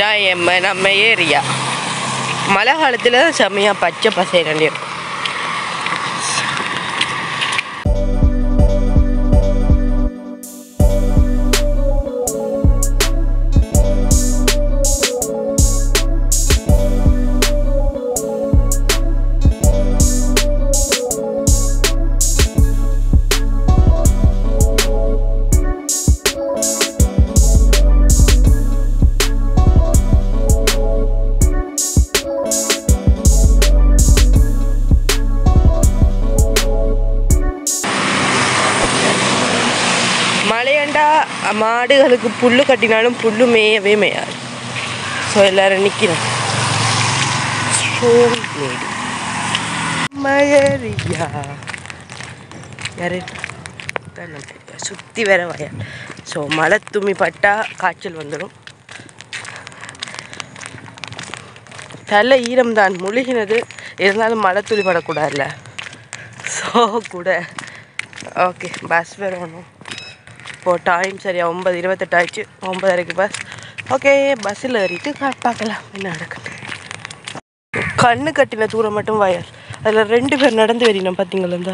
இதான் நம்ம ஏரியா. மழை காலத்தில் செம்மையாக பச்சை பசையில இருக்கும். மழையண்டா மாடுகளுக்கு புல்லு கட்டினாலும் புல்லு மேயவே மேயாது. ஸோ எல்லாரும் நிற்கிறோம். மழையா யாரு சுற்றி வேற வயல். ஸோ மழை தும்மி பட்டா காய்ச்சல் வந்துடும். தலை ஈரம் தான் முழுகினது, இருந்தாலும் மழை துளி படக்கூடாதுல்ல. ஸோ கூட ஓகே பஸ் வரணும். இப்போது டைம் சரியா 9:28 ஆயிடுச்சு. 9:30 பஸ். ஓகே பஸ்ஸில் ஏறிட்டு பார்க்கலாம் என்ன நடக்குது. கண்ணு கட்டின தூரம் மட்டும் வயல். அதில் 2 பேர் நடந்து வரணும் பார்த்தீங்களா. இந்த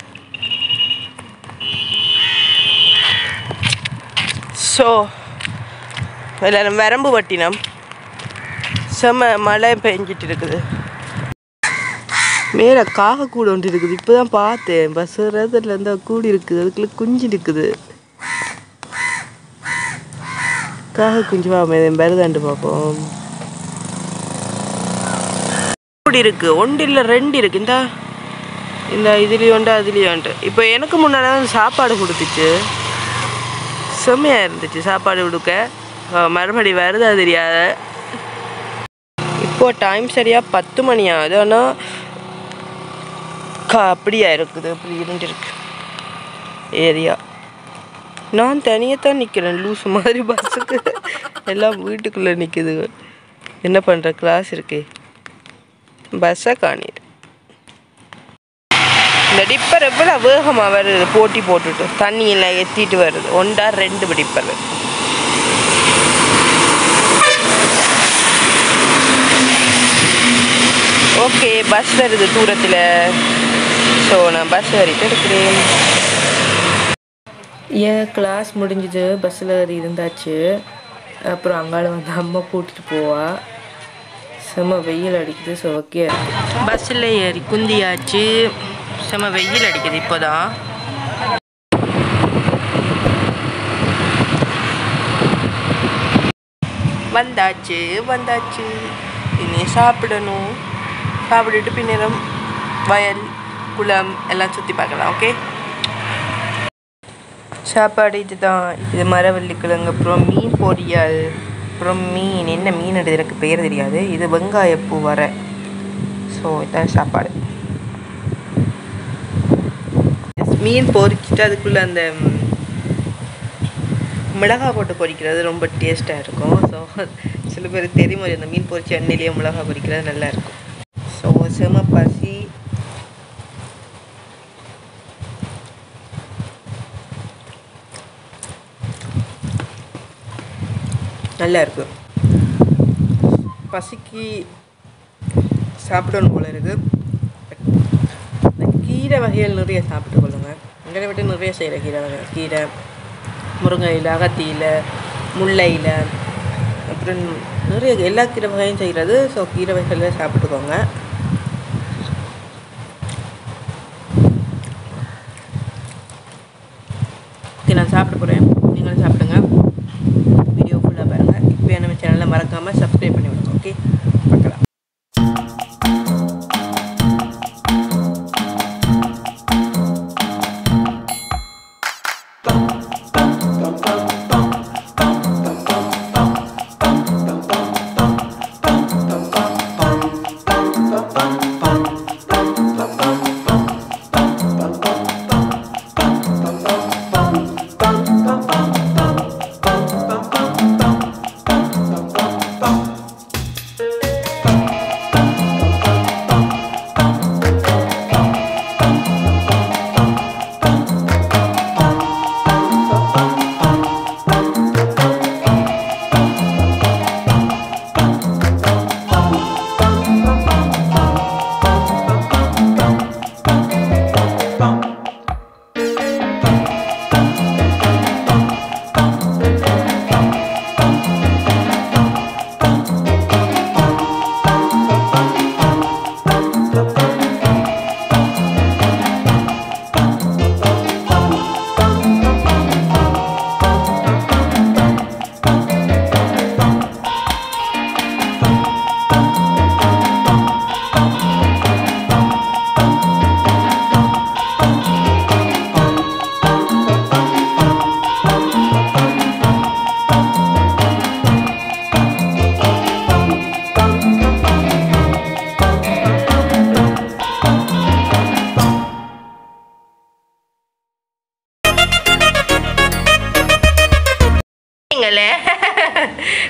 ஸோ எல்லோரும் வரம்பு வட்டினம் செம்ம மழை பெஞ்சிட்டு இருக்குது. மேலே காக கூடு ஒன்று இருக்குது. இப்போ தான் பார்த்தேன். பஸ் ரதத்தில் இருந்தால் கூடி இருக்குது. அதுக்குள்ளே குஞ்சு இருக்குது. காக குஞ்சு பார்ப்போம். பெருதாண்டு பார்ப்போம். கூடி இருக்கு. 1 இல்லை 2 இருக்கு. இந்த இதுலேயோண்டு அதுலேயோண்டு. இப்போ எனக்கு முன்னாடி சாப்பாடு கொடுத்துச்சு. செம்மையாக இருந்துச்சு சாப்பாடு கொடுக்க. மறுபடி வருதா தெரியாத. இப்போது டைம் சரியாக 10 மணி ஆகுது. ஆனால் அப்படியா இருக்குது. அப்படி இருந்துருக்கு ஏரியா. நான் தனியாக நிற்கிறேன் லூஸ் மாதிரி. பஸ்ஸுக்கு எல்லாம் வீட்டுக்குள்ளே நிற்குது. என்ன பண்ணுற, கிளாஸ் இருக்கு. பஸ்ஸை காணிடு. இந்த டிப்பர் எவ்வளோ வேகமாக வருது. போட்டி போட்டுட்டு தண்ணியெல்லாம் ஏற்றிட்டு வருது. 1 or 2 டிப்பர். ஓகே பஸ் வருது தூரத்தில். ஸோ நான் பஸ் ஏறிட்டு இருக்கிறேன். ஏன் கிளாஸ் முடிஞ்சுது. பஸ்ஸில் ஏறி இருந்தாச்சு. அப்புறம் அங்கால வந்து அம்மா கூட்டிகிட்டு போவா. செம்ம வெயில் அடிக்குது. ஸோ ஓகே பஸ்ஸில் ஏறி குந்தியாச்சு. செம்ம வெயில் அடிக்குது. இப்போ தான் வந்தாச்சு. இனி சாப்பிடணும். சாப்பிட்டுட்டு பின்னரம் வயல் குளம் எல்லாம் சுற்றி பார்க்கலாம். ஓகே சாப்பாடு இதுதான். இது மரவள்ளி கிழங்கு, அப்புறம் மீன் பொரியல், அப்புறம் மீன் என்ன மீன் எடுத்து எனக்கு பேர் தெரியாது. இது வெங்காயப்பூ வர. ஸோ இதுதான் சாப்பாடு. மீன் பொரிச்சிட்டு அதுக்குள்ளே அந்த மிளகாய் போட்டு பொரிக்கிறது ரொம்ப டேஸ்ட்டாக இருக்கும். ஸோ சில பேருக்கு தெரியும் அந்த மீன் பொரிச்சு எண்ணெயிலேயே மிளகாய் பொரிக்கிறது நல்லாயிருக்கும். ஸோ செம பசி. நல்லா இருக்கு. பசிக்கு சாப்பிடணும் போல இருக்குது. இந்த கீரை வகைகள் நிறைய சாப்பிட்டு கொள்ளுங்க. எங்களை விட்டு நிறைய செய்கிற கீரை வகை. கீரை முருங்கையில், அகத்தியில், முல்லையில், அப்புறம் நிறைய எல்லா கீரை வகையும் செய்கிறது. ஸோ கீரை வகைகளில் சாப்பிட்டுக்கோங்க. ஓகே நான் சாப்பிட போகிறேன். நீங்களும் சாப்பிடுங்க. வீடியோ ஃபுல்லாக பாருங்கள். இப்போ நம்ம சேனலில் மறக்காமல் சப்ஸ்கிரைப் பண்ணி விடுங்க. ஓகே பார்க்கலாம்.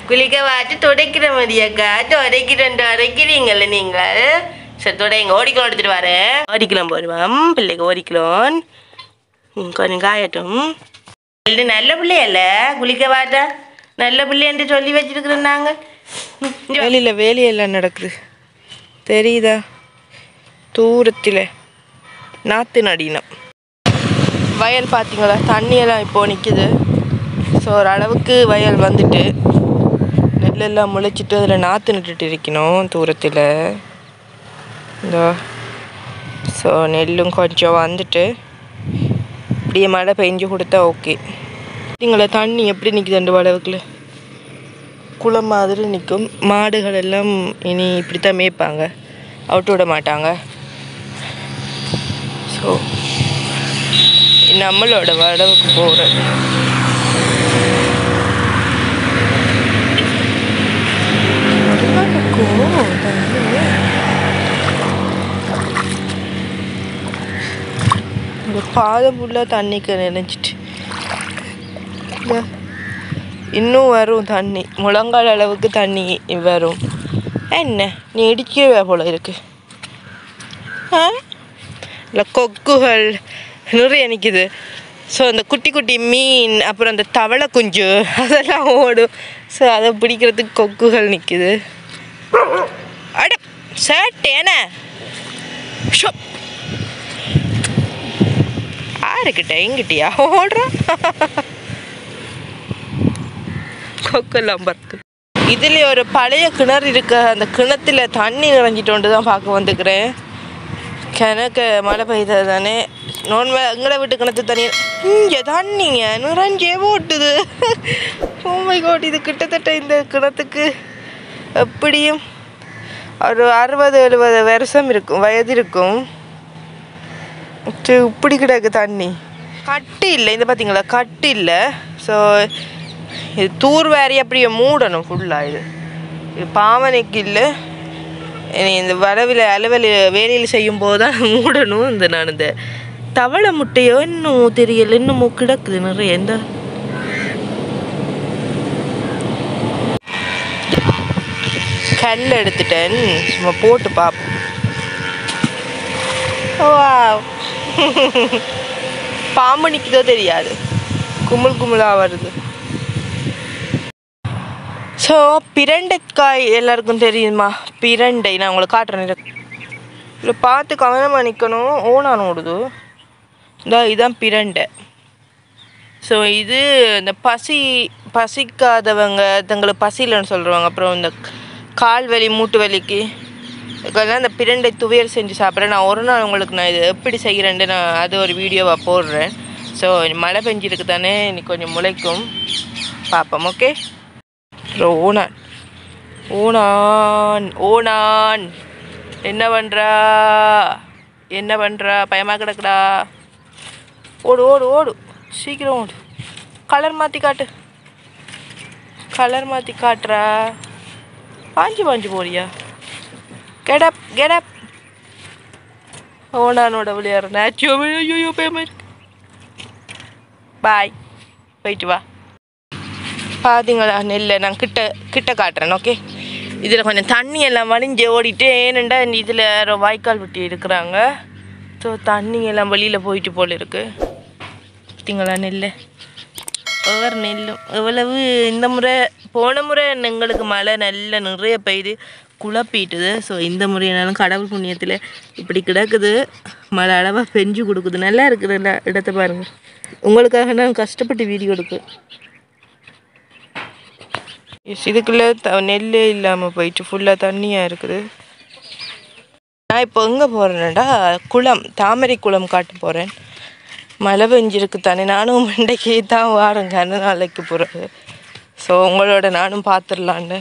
குளிக்க வாட்டு துடைக்கிற மாதிரியாக்கா துடைக்கிறீங்கல்ல நீங்கள். சரி துடைங்க. ஓடிக்கலாம் எடுத்துட்டு வரேன். ஓடிக்கலாம் போடுவோம் பிள்ளைக்கு ஓடிக்கலாம். கொஞ்சம் காயட்டும். நல்ல பிள்ளையல்ல குளிக்க வாட்டா நல்ல பிள்ளைன்ட்டு சொல்லி வச்சிருக்கிறோம் நாங்கள். வேலையில் வேலையெல்லாம் நடக்குது தெரியுதா? தூரத்தில் நாற்று நடினம் வயல் பார்த்தீங்களா? தண்ணியெல்லாம் இப்போது நிற்கிது. ஸோ ஓரளவுக்கு வயல் வந்துட்டு நெல்லெல்லாம் முளைச்சிட்டு அதில் நாற்று நட்டுட்டு இருக்கணும் தூரத்தில். இந்த ஸோ நெல்லும் கொஞ்சம் வந்துட்டு இப்படியே மழை பெஞ்சு கொடுத்தா ஓகே. பார்த்தீங்களா தண்ணி எப்படி நிற்குது? ரெண்டு அளவுக்குள்ள குளம் மாதிரி நிற்கும். மாடுகள் எல்லாம் இனி இப்படித்தான் மேய்ப்பாங்க, அவுட்டு விட மாட்டாங்க. ஸோ நம்மளோட வடவுக்கு போகிறது. இந்த பாதம் ஃபுல்லாக தண்ணிக்கு நினைச்சிட்டு இன்னும் வரும் தண்ணி. முழங்கால் அளவுக்கு தண்ணி வரும். என்ன நீ இடிக்கவே போல இருக்கு. இல்லை கொக்குகள் நிறைய நிற்கிது. ஸோ அந்த குட்டி குட்டி மீன் அப்புறம் அந்த தவளை குஞ்சு அதெல்லாம் ஓடும். ஸோ அதை பிடிக்கிறதுக்கு கொக்குகள் நிற்கிது. அட சேட்டேன யாருக்கிட்ட எங்கிட்டியா ஓடுறான் கொக்கெல்லாம் பார்த்து. இதுலேயே ஒரு பழைய கிணறு இருக்கு. அந்த கிணத்துல தண்ணி நிறைஞ்சிட்டு தான் பார்க்க வந்துக்கிறேன். கிணக்கு மழை பெய்தது தானே. எங்களை வீட்டு கிணத்து தண்ணி இங்கே தண்ணிங்க நிறைஞ்சே போட்டுது. ஓ மை காட், இது கிட்டத்தட்ட இந்த கிணத்துக்கு எப்படியும் ஒரு 60-70 வருஷம் இருக்கும், வயது இருக்கும். இப்படி கிடக்கு தண்ணி. கட்டு இல்லை இந்த பார்த்தீங்களா, கட்டு இல்லை. ஸோ இது தூர் வேறே அப்படியே மூடணும் ஃபுல்லாக. இது பாவனைக்கு இல்லை, இந்த வரவில் அளவில் வேலையில் செய்யும்போது தான் மூடணும். நான் இந்த தவளை முட்டையோ இன்னும் தெரியல, இன்னமும் கிடக்குது நிறைய. எந்த கல் எடுத்துட்டேன், சும்மா போட்டு பார்ப்போம். பாம்பு நிற்குதோ தெரியாது, கும்பல் கும்பலாக வருது. ஸோ பிரண்டைக்காய் எல்லாருக்கும் தெரியுமா? பிரண்டை நான் உங்களுக்கு காட்டுறேன். இல்லை பார்த்து கவனமாக நிற்கணும். ஓனான் ஓடுது. இதுதான் பிரண்டை. ஸோ இது இந்த பசிக்காதவங்க, தங்களுக்கு பசி இல்லைன்னு சொல்கிறவங்க, அப்புறம் இந்த கால் வலி மூட்டு வலிக்கு இதெல்லாம் இந்த பிரண்டை துவையல் செஞ்சு சாப்பிட்றேன். நான் ஒரு நாள் உங்களுக்கு நான் இது எப்படி செய்கிறேன்ட்டு நான் அது ஒரு வீடியோவாக போடுறேன். ஸோ மழை பெஞ்சிருக்கு தானே, இன்னைக்கு கொஞ்சம் முளைக்கும், பார்ப்போம். ஓகே. ஓனான் ஓனான் ஓனான் என்ன பண்ணுறா பயமாக கிடக்குடா. ஓடு ஓடு ஓடு சீக்கிரம் ஓடு. கலர் மாற்றி காட்டுறா. பாஞ்சு போறியா? கெடப் ஓனானோட விளையாடுற நேச்சோ. ஐயோ பயமாக இருக்கு. பாய், போயிட்டு வா. பார்த்தீங்களா நெல்லை நான் கிட்ட காட்டுறேன். ஓகே. இதில் கொஞ்சம் தண்ணி எல்லாம் வலிஞ்சு ஓடிட்டு, ஏனெண்டா இதில் வாய்க்கால் வெட்டி இருக்கிறாங்க. ஸோ தண்ணி எல்லாம் வெளியில் போயிட்டு போல் இருக்குது. பார்த்தீங்களா நெல், ஒவ்வொரு நெல்லும் எவ்வளவு. இந்த முறை போன முறை எங்களுக்கு மழை நல்ல நிறைய பெய்து குழப்பிட்டுது. ஸோ இந்த முறையினாலும் கடவுள் புண்ணியத்தில் இப்படி கிடக்குது. மழை அளவாக பெஞ்சு கொடுக்குது. நல்லா இருக்குது இடத்த பாருங்கள். உங்களுக்காக நான் கஷ்டப்பட்டு வீடியோ எடுக்குறேன். இதுக்குள்ளே நெல்லே இல்லாமல் போயிட்டு ஃபுல்லாக தண்ணியாக இருக்குது. நான் இப்போ எங்கே போகிறேன்டா, குளம், தாமரை குளம் காட்ட போகிறேன். மழை பெஞ்சிருக்கு தானே, நானும் மண்டைக்கு தான் வாரேங்க, நாளைக்கு போகிறது. ஸோ உங்களோட நானும் பார்த்துடலான்னு.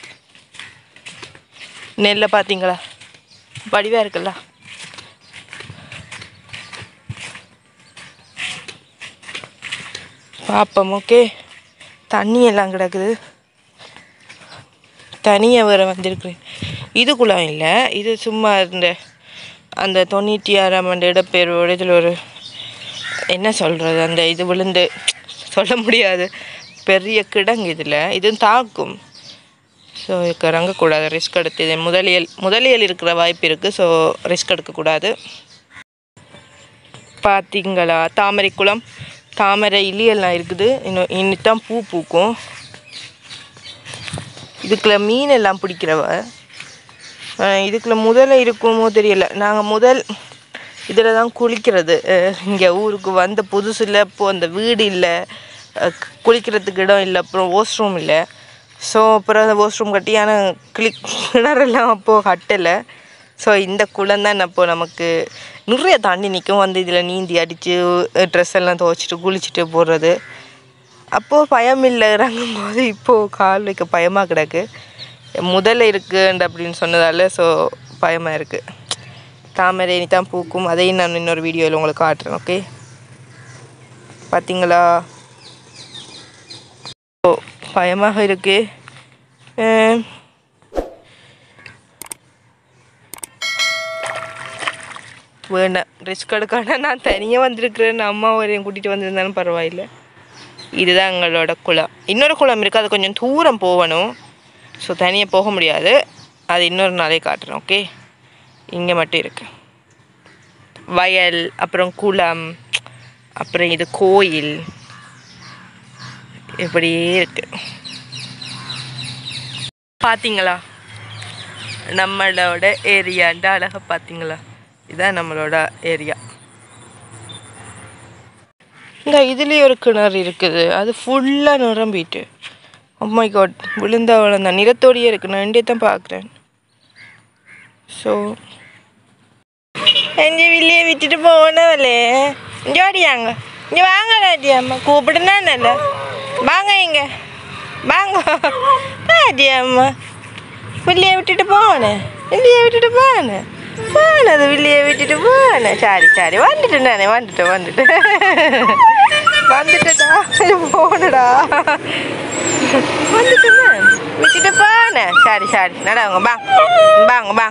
நெல்லை பார்த்தீங்களா, வடிவாக இருக்குல்ல. பார்ப்போம். ஓகே. தண்ணி எல்லாம் கிடக்குது. தனியாக வேறு வந்திருக்கிறேன். இது குளம் இல்லை, இது சும்மா இந்த அந்த 96ஆம் ஆண்டு இடப்பெயர்வோட இதில் ஒரு என்ன சொல்கிறது, அந்த இது விழுந்து சொல்ல முடியாது பெரிய கிடங்கு. இதில் இது தாக்கும். ஸோ இதுக்கு இறங்கக்கூடாது, ரிஸ்க் எடுத்து. இது முதலியல் இருக்கிற வாய்ப்பு இருக்குது. ஸோ ரிஸ்க் எடுக்கக்கூடாது. பார்த்தீங்களா தாமரை குளம், தாமரை இலியெல்லாம் இருக்குது. இன்னும் பூ பூக்கும். இதுக்குள்ள மீன் எல்லாம் பிடிக்கிறவ. இதுக்குள்ள முதல்ல இருக்குமோ தெரியல. நாங்கள் முதல் இதில் தான் குளிக்கிறது. இங்கே ஊருக்கு வந்த புதுசில் இப்போது அந்த வீடு இல்லை, குளிக்கிறதுக்கு இடம் இல்லை, அப்புறம் வாஷ்ரூம் இல்லை. ஸோ அப்புறம் அந்த வாஷ்ரூம் கட்டி, ஆனால் கிணறெல்லாம் அப்போது கட்டலை. ஸோ இந்த குளம் தான் அப்போது நமக்கு நிறைய தாண்டி நிற்கும். வந்து இதில் நீந்தி அடித்து ட்ரெஸ் எல்லாம் துவைச்சிட்டு குளிச்சுட்டு போடுறது. அப்போது பயம் இல்லை இறங்கும் போது. இப்போது கால் வைக்க பயமாக கிடக்கு. முதல்ல இருக்குண்டு அப்படின்னு சொன்னதால் ஸோ பயமாக இருக்குது. தாமரை இனி தான் பூக்கும். அதையும் நான் இன்னொரு வீடியோவில் உங்களுக்கு காட்டுறேன். ஓகே, பார்த்தீங்களா? ஓ பயமாக இருக்குது. வேண்டாம், ரிஸ்க் எடுக்கான. நான் தனியாக வந்திருக்கிறேன். அம்மா வரையும் கூட்டிகிட்டு வந்திருந்தாலும் பரவாயில்லை. இதுதான் எங்களோட குளம். இன்னொரு குளம் இருக்குது, அது கொஞ்சம் தூரம் போகணும். ஸோ தனியாக போக முடியாது. அது இன்னொரு நாளே காட்டுறேன். ஓகே, இங்கே மட்டும் இருக்குது வயல், அப்புறம் குளம், அப்புறம் இது கோயில், இப்படியே இருக்கு. பார்த்தீங்களா நம்மளோட ஏரியாண்ட அழகாக? பார்த்தீங்களா? இதுதான் நம்மளோட ஏரியா. இங்கே இதுலேயே ஒரு கிணறு இருக்குது. அது ஃபுல்லாக நிரம்பிட்டு. ஓ மை காட், விழுந்தவளம் தான். நிறத்தோடையே இருக்குது. நான் இங்கே தான் பார்க்குறேன். ஸோ எங்கள் வீட்லையே விட்டுட்டு போனவளே, இங்கே ஓடியாங்க, இங்கே வாங்கலாட்டி அம்மா கூப்பிடுனா நல்ல வாங்க, இங்கே வாங்க ஆட்டி அம்மா. வில்லையை விட்டுட்டு போனேன், வில்லையை விட்டுட்டு போனேன், போனது வில்லையை விட்டுட்டு போனேன். சரி வந்துட்டேன் நானே, வந்துட்டேன் வந்துட்டேடா, போனடா, வந்துட்டேன் விட்டுட்டு போனேன். சரி நடங்க, வாங்க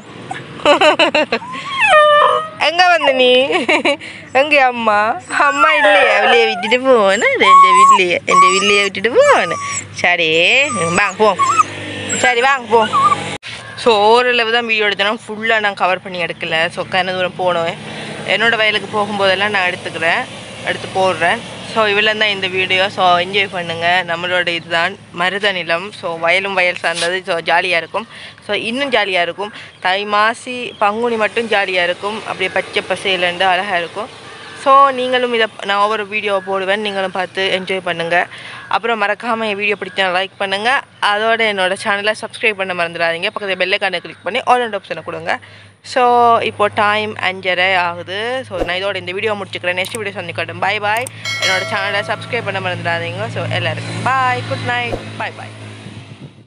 எங்க வந்த நீ? எங்க அம்மா இல்லையா? வில்லையை விட்டுட்டு போனேன். என் வில்லையை விட்டுட்டு போனேன். சரி வாங்க போ. சரி வாங்க போ. ஸோ ஓரளவு தான் வீடியோ எடுத்தேன்னா ஃபுல்லாக நான் கவர் பண்ணி எடுக்கலை. ஸோ கன தூரம் போனேன். என்னோடய வயலுக்கு போகும்போதெல்லாம் நான் எடுத்து போடுறேன். ஸோ இவ்வளோ தான் இந்த வீடியோ. ஸோ என்ஜாய் பண்ணுங்கள். நம்மளோட இதுதான் மருத நிலம். ஸோ வயல் சார்ந்தது. ஸோ ஜாலியாக இருக்கும். ஸோ இன்னும் ஜாலியாக இருக்கும். தை மாசி பங்குனி மட்டும் ஜாலியாக இருக்கும். அப்படியே பச்சை பசையிலேருந்து அழகாக இருக்கும். ஸோ நீங்களும் இதை நான் ஒவ்வொரு வீடியோவை போடுவேன். நீங்களும் பார்த்து என்ஜாய் பண்ணுங்கள். அப்புறம் மறக்காமல் என் வீடியோ பிடிச்சா லைக் பண்ணுங்கள். அதோட என்னோடய சேனலை சப்ஸ்கிரைப் பண்ண மறந்துடாதீங்க. பக்கத்தில் பெல்லைக்கான கிளிக் பண்ணி ஆல் அண்ட் ஆப்ஷனை கொடுங்க. ஸோ இப்போது டைம் 5:30 ஆகுது. ஸோ நான் இதோட இந்த வீடியோ முடிச்சுக்கிறேன். நெக்ஸ்ட் வீடியோ சந்திக்கட்டும். பாய். என்னோடய சேனலை சப்ஸ்கிரைப் பண்ண மறந்துடாதீங்க. ஸோ எல்லாருக்கும் பாய், குட் நைட், பாய்.